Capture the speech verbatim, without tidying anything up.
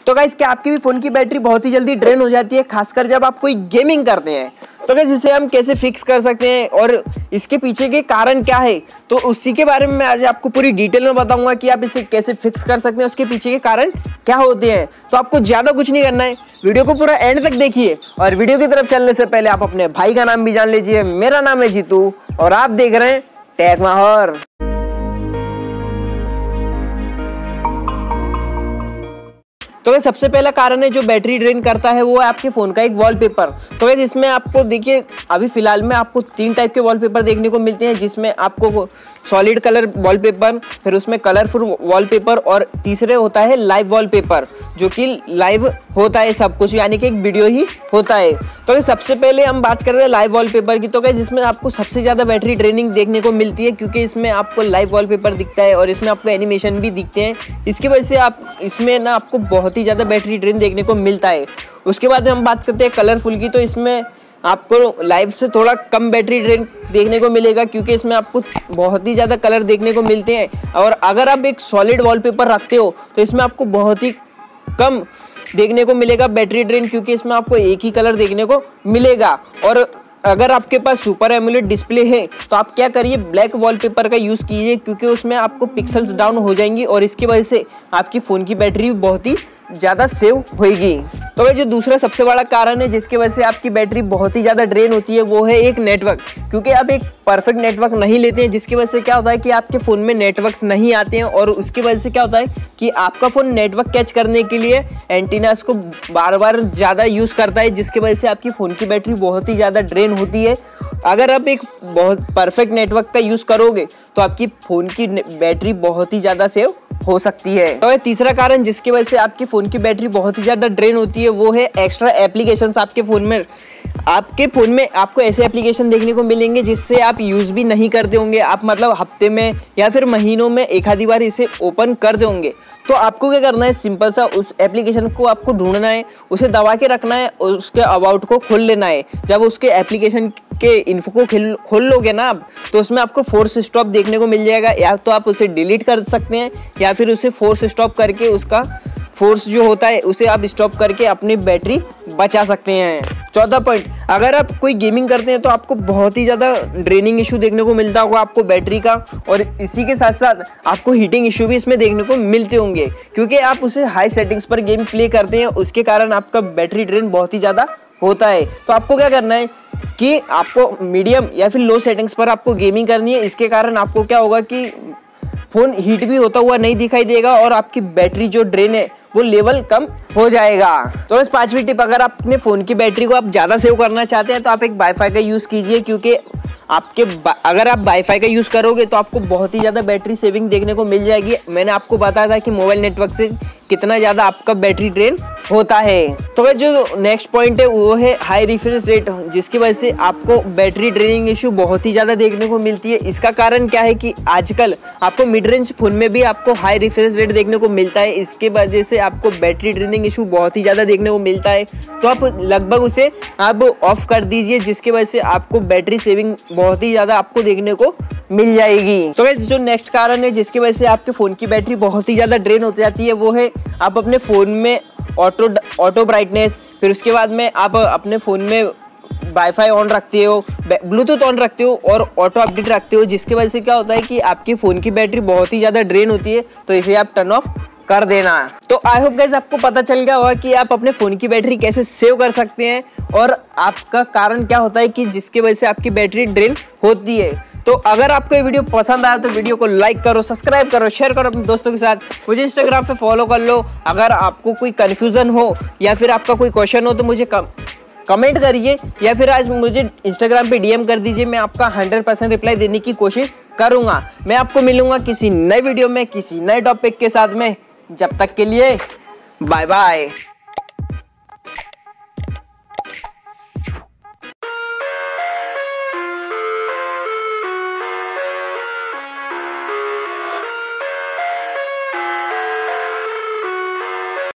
तो गाइस क्या आपकी भी फोन की बैटरी बहुत ही जल्दी ड्रेन हो जाती है, खासकर जब आप कोई गेमिंग करते हैं? तो गाइस इसे हम कैसे फिक्स कर सकते हैं और इसके पीछे के कारण क्या है, तो उसी के बारे में मैं आज आपको पूरी डिटेल में बताऊंगा कि आप इसे कैसे फिक्स कर सकते हैं, उसके पीछे के कारण क्या होते हैं। तो आपको ज्यादा कुछ नहीं करना है, वीडियो को पूरा एंड तक देखिए। और वीडियो की तरफ चलने से पहले आप अपने भाई का नाम भी जान लीजिए। मेरा नाम है जीतू और आप देख रहे हैं टेक माहौर। तो वह सबसे पहला कारण है जो बैटरी ड्रेन करता है वो है आपके फोन का एक वॉलपेपर। तो वैसे इसमें आपको देखिए अभी फिलहाल में आपको तीन टाइप के वॉलपेपर देखने को मिलते हैं, जिसमें आपको सॉलिड कलर वॉलपेपर, फिर उसमें कलरफुल वॉलपेपर और तीसरे होता है लाइव वॉलपेपर, जो कि लाइव होता है सब कुछ, यानी कि एक वीडियो ही होता है। तो सबसे पहले हम बात कर रहे हैं लाइव वॉलपेपर की। तो क्या जिसमें आपको सबसे ज़्यादा बैटरी ड्रेनिंग देखने को मिलती है, क्योंकि इसमें आपको लाइव वॉलपेपर दिखता है और इसमें आपको एनिमेशन भी दिखते हैं। इसकी वजह से आप इसमें ना आपको बहुत ही ज़्यादा बैटरी ड्रेन देखने को मिलता है। उसके बाद हम बात करते हैं कलरफुल की। तो इसमें आपको लाइव से थोड़ा कम बैटरी ड्रेन देखने को मिलेगा, क्योंकि इसमें आपको बहुत ही ज़्यादा कलर देखने को मिलते हैं। और अगर आप एक सॉलिड वॉलपेपर रखते हो तो इसमें आपको बहुत ही कम देखने को मिलेगा बैटरी ड्रेन, क्योंकि इसमें आपको एक ही कलर देखने को मिलेगा। और अगर आपके पास सुपर एमोलेड डिस्प्ले है तो आप क्या करिए, ब्लैक वॉलपेपर का यूज़ कीजिए, क्योंकि उसमें आपको पिक्सल्स डाउन हो जाएंगी और इसकी वजह से आपकी फ़ोन की बैटरी बहुत ही ज़्यादा सेव होएगी। तो वह जो दूसरा सबसे बड़ा कारण है जिसकी वजह से आपकी बैटरी बहुत ही ज़्यादा ड्रेन होती है वो है एक नेटवर्क, क्योंकि आप एक परफेक्ट नेटवर्क नहीं लेते हैं, जिसकी वजह से क्या होता है कि आपके फ़ोन में नेटवर्क्स नहीं आते हैं। और उसकी वजह से क्या होता है कि आपका फ़ोन नेटवर्क कैच करने के लिए एंटीनास को बार बार ज़्यादा यूज़ करता है, जिसकी वजह से आपकी फ़ोन की बैटरी बहुत ही ज़्यादा ड्रेन होती है। अगर आप एक बहुत परफेक्ट नेटवर्क का यूज़ करोगे तो आपकी फ़ोन की बैटरी बहुत ही ज़्यादा सेव हो सकती है। तो तीसरा कारण जिसकी वजह से आपकी फ़ोन की बैटरी बहुत ही ज़्यादा ड्रेन होती है वो है एक्स्ट्रा एप्लीकेशंस आपके फ़ोन में। आपके फ़ोन में आपको ऐसे एप्लीकेशन देखने को मिलेंगे जिससे आप यूज़ भी नहीं करते होंगे, आप मतलब हफ्ते में या फिर महीनों में एक आधी बार इसे ओपन करते होंगे। तो आपको क्या करना है, सिंपल सा उस एप्लीकेशन को आपको ढूंढना है, उसे दबा के रखना है और उसके अबाउट को खोल लेना है। जब उसके एप्लीकेशन के इन्फो को खोल लोगे ना आप, तो उसमें आपको फोर्स स्टॉप देखने को मिल जाएगा। या तो आप उसे डिलीट कर सकते हैं या फिर उसे फोर्स स्टॉप करके उसका फोर्स जो होता है उसे आप स्टॉप करके अपनी बैटरी बचा सकते हैं। चौथा पॉइंट, अगर आप कोई गेमिंग करते हैं तो आपको बहुत ही ज़्यादा ड्रेनिंग इशू देखने को मिलता होगा आपको बैटरी का, और इसी के साथ साथ आपको हीटिंग इशू भी इसमें देखने को मिलते होंगे, क्योंकि आप उसे हाई सेटिंग्स पर गेम प्ले करते हैं, उसके कारण आपका बैटरी ड्रेन बहुत ही ज़्यादा होता है। तो आपको क्या करना है कि आपको मीडियम या फिर लो सेटिंग्स पर आपको गेमिंग करनी है। इसके कारण आपको क्या होगा कि फ़ोन हीट भी होता हुआ नहीं दिखाई देगा और आपकी बैटरी जो ड्रेन है वो लेवल कम हो जाएगा। तो इस पांचवी टिप, अगर आप अपने फ़ोन की बैटरी को आप ज़्यादा सेव करना चाहते हैं तो आप एक वाईफाई का यूज़ कीजिए, क्योंकि आपके अगर आप वाईफाई का यूज़ करोगे तो आपको बहुत ही ज़्यादा बैटरी सेविंग देखने को मिल जाएगी। मैंने आपको बताया था कि मोबाइल नेटवर्क से कितना ज़्यादा आपका बैटरी ड्रेन होता है। तो जो नेक्स्ट पॉइंट है वो है हाई रिफ्रेश रेट, जिसकी वजह से आपको बैटरी ड्रेनिंग इशू बहुत ही ज़्यादा देखने को मिलती है। इसका कारण क्या है कि आजकल आपको मिड रेंज फ़ोन में भी आपको हाई रिफ्रेश रेट देखने को मिलता है, इसके वजह से आपको बैटरी ड्रेनिंग इशू बहुत ही ज़्यादा देखने को मिलता है। तो आप लगभग उसे आप ऑफ कर दीजिए, जिसकी वजह से आपको बैटरी सेविंग बहुत ही ज़्यादा आपको देखने को मिल जाएगी। तो गाइस जो नेक्स्ट कारण है जिसकी वजह से आपके फ़ोन की बैटरी बहुत ही ज़्यादा ड्रेन हो जाती है वो है आप अपने फ़ोन में ऑटो ऑटो ब्राइटनेस, फिर उसके बाद में आप अपने फ़ोन में वाईफाई ऑन रखते हो, ब्लूटूथ ऑन रखते हो और ऑटो अपडेट रखते हो, जिसकी वजह से क्या होता है कि आपके फ़ोन की बैटरी बहुत ही ज़्यादा ड्रेन होती है। तो इसे आप टर्न ऑफ कर देना। तो आई होप गाइस आपको पता चल गया होगा कि आप अपने फ़ोन की बैटरी कैसे सेव कर सकते हैं और आपका कारण क्या होता है कि जिसकी वजह से आपकी बैटरी ड्रेन होती है। तो अगर आपको ये वीडियो पसंद आया तो वीडियो को लाइक करो, सब्सक्राइब करो, शेयर करो अपने दोस्तों के साथ, मुझे इंस्टाग्राम पे फॉलो कर लो। अगर आपको कोई कन्फ्यूज़न हो या फिर आपका कोई क्वेश्चन हो तो मुझे कम कमेंट करिए या फिर आज मुझे इंस्टाग्राम पे डीएम कर दीजिए, मैं आपका हंड्रेड परसेंट रिप्लाई देने की कोशिश करूँगा। मैं आपको मिलूंगा किसी नए वीडियो में किसी नए टॉपिक के साथ में। जब तक के लिए बाय बाय।